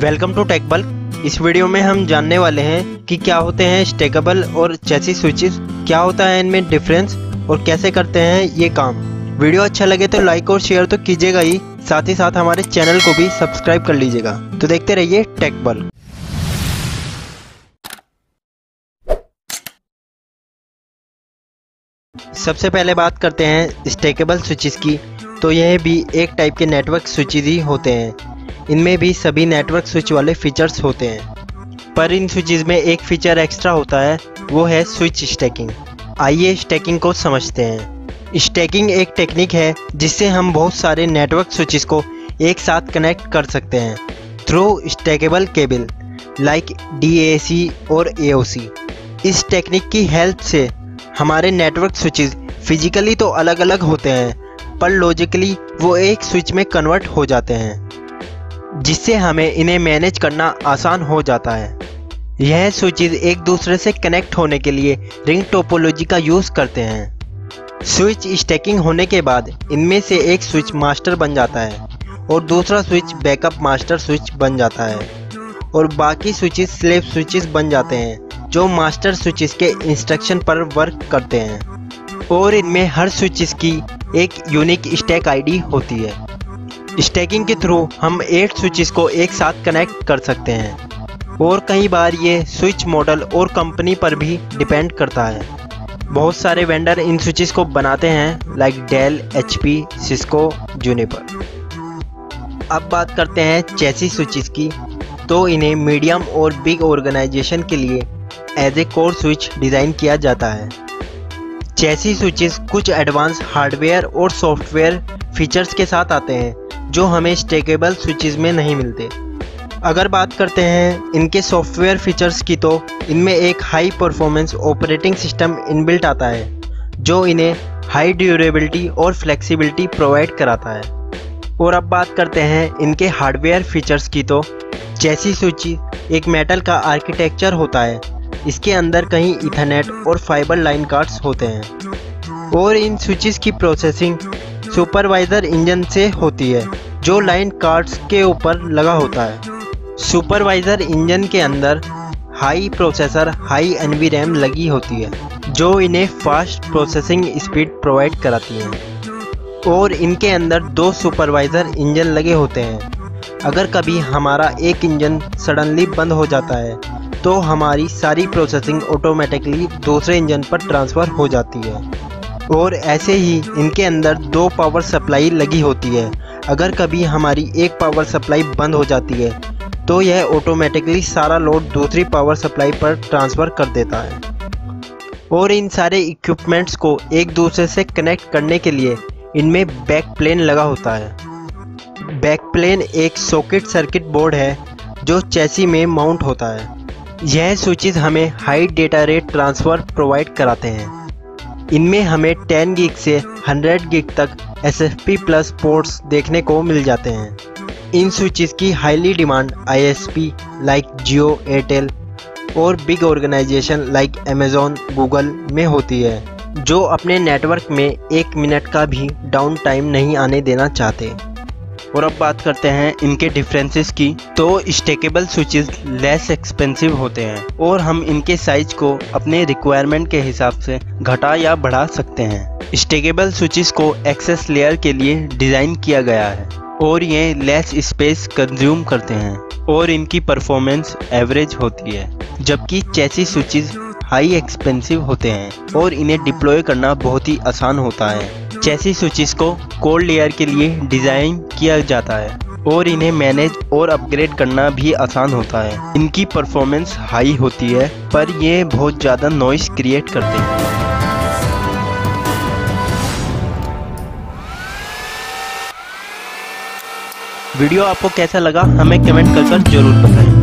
Welcome to टेकबल्क। इस video में हम जानने वाले हैं कि क्या होते हैं स्टैकेबल और चेसिस स्विचेस, क्या होता है इनमें डिफरेंस और कैसे करते हैं ये काम। वीडियो अच्छा लगे तो लाइक और शेयर तो कीजिएगा ही साथ हमारे चैनल को भी सब्सक्राइब कर लीजिएगा। तो देखते रहिए टेकबल्क। सबसे पहले बात करते हैं स्टैकेबल स्विचेस की। तो यह भी एक टाइप के नेटवर्क स्विचेस ही होते हैं। इनमें भी सभी नेटवर्क स्विच वाले फीचर्स होते हैं, पर इन स्विचेस में एक फीचर एक्स्ट्रा होता है, वो है स्विच स्टैकिंग। आइए स्टैकिंग को समझते हैं। स्टैकिंग एक टेक्निक है जिससे हम बहुत सारे नेटवर्क स्विचेस को एक साथ कनेक्ट कर सकते हैं through stackable cable like DAC और AOC। इस टेक्निक की हेल्प से हमारे नेटवर्क स्विचेस फिजिकली तो अलग अलग होते हैं, पर लॉजिकली वो एक स्विच में कन्वर्ट हो जाते हैं, जिससे हमें इन्हें मैनेज करना आसान हो जाता है। यह स्विचेस एक दूसरे से कनेक्ट होने के लिए रिंग टोपोलॉजी का यूज़ करते हैं। स्विच स्टैकिंग होने के बाद इनमें से एक स्विच मास्टर बन जाता है और दूसरा स्विच बैकअप मास्टर स्विच बन जाता है, और बाकी स्विचेस स्लेव स्विचेस बन जाते हैं जो मास्टर स्विचेस के इंस्ट्रक्शन पर वर्क करते हैं। और इनमें हर स्विचेस की एक यूनिक स्टैक आईडी होती है। स्टैकिंग के थ्रू हम 8 स्विचेस को एक साथ कनेक्ट कर सकते हैं, और कई बार ये स्विच मॉडल और कंपनी पर भी डिपेंड करता है। बहुत सारे वेंडर इन स्विचेस को बनाते हैं like Dell, HP, Cisco, Juniper. अब बात करते हैं चेसिस स्विचेस की। तो इन्हें मीडियम और बिग ऑर्गेनाइजेशन के लिए as a core switch design किया जाता है। चेसिस स्विचेस कुछ एडवांस हार्डवेयर और सॉफ्टवेयर फीचर्स के साथ आते हैं जो हमें स्टैकेबल स्विचेस में नहीं मिलते। अगर बात करते हैं इनके सॉफ्टवेयर फीचर्स की, तो इनमें एक high performance operating system inbuilt आता है जो इन्हें हाई ड्यूरेबिलिटी और फ्लेक्सिबिलिटी प्रोवाइड कराता है। और अब बात करते हैं इनके हार्डवेयर फीचर्स की। तो चेसिस स्विचेस एक मेटल का आर्किटेक्चर होता है। इसके अंदर कहीं ईथरनेट और फाइबर लाइन कार्ड्स होते हैं, और इन स्विचेस की प्रोसेसिंग सुपरवाइज़र इंजन से होती है जो लाइन कार्ड्स के ऊपर लगा होता है। सुपरवाइज़र इंजन के अंदर हाई प्रोसेसर हाई NVRAM लगी होती है जो इन्हें फास्ट प्रोसेसिंग स्पीड प्रोवाइड कराती है। और इनके अंदर 2 सुपरवाइज़र इंजन लगे होते हैं। अगर कभी हमारा एक इंजन सडनली बंद हो जाता है तो हमारी सारी प्रोसेसिंग ऑटोमेटिकली दूसरे इंजन पर ट्रांसफ़र हो जाती है। और ऐसे ही इनके अंदर 2 पावर सप्लाई लगी होती है। अगर कभी हमारी एक पावर सप्लाई बंद हो जाती है तो यह ऑटोमेटिकली सारा लोड दूसरी पावर सप्लाई पर ट्रांसफ़र कर देता है। और इन सारे इक्विपमेंट्स को एक दूसरे से कनेक्ट करने के लिए इनमें बैक प्लेन लगा होता है। बैक प्लेन एक सॉकेट सर्किट बोर्ड है जो चेसी में माउंट होता है। यह स्विचेस हमें high data rate transfer provide कराते हैं। इनमें हमें 10 गीग से 100 गीग तक SFP प्लस पोर्ट्स देखने को मिल जाते हैं। इन स्विचेस की highly demand ISP like Jio, Airtel और big organisation like Amazon, Google में होती है, जो अपने नेटवर्क में 1 मिनट का भी डाउन टाइम नहीं आने देना चाहते। और अब बात करते हैं इनके डिफरेंसेस की। तो स्टैकेबल स्विचेस लेस एक्सपेंसिव होते हैं, और हम इनके साइज को अपने रिक्वायरमेंट के हिसाब से घटा या बढ़ा सकते हैं। स्टैकेबल स्विचेस को एक्सेस लेयर के लिए डिज़ाइन किया गया है, और ये लेस स्पेस कंज्यूम करते हैं, और इनकी परफॉर्मेंस एवरेज होती है। जबकि चेसिस स्विचेस हाई एक्सपेंसिव होते हैं और इन्हें डिप्लॉय करना बहुत ही आसान होता है। चेसिस स्विचेस को कोल्ड लेयर के लिए डिज़ाइन किया जाता है, और इन्हें मैनेज और अपग्रेड करना भी आसान होता है। इनकी परफॉर्मेंस हाई होती है, पर ये बहुत ज़्यादा नॉइस क्रिएट करते हैं। वीडियो आपको कैसा लगा हमें कमेंट कर जरूर बताएं।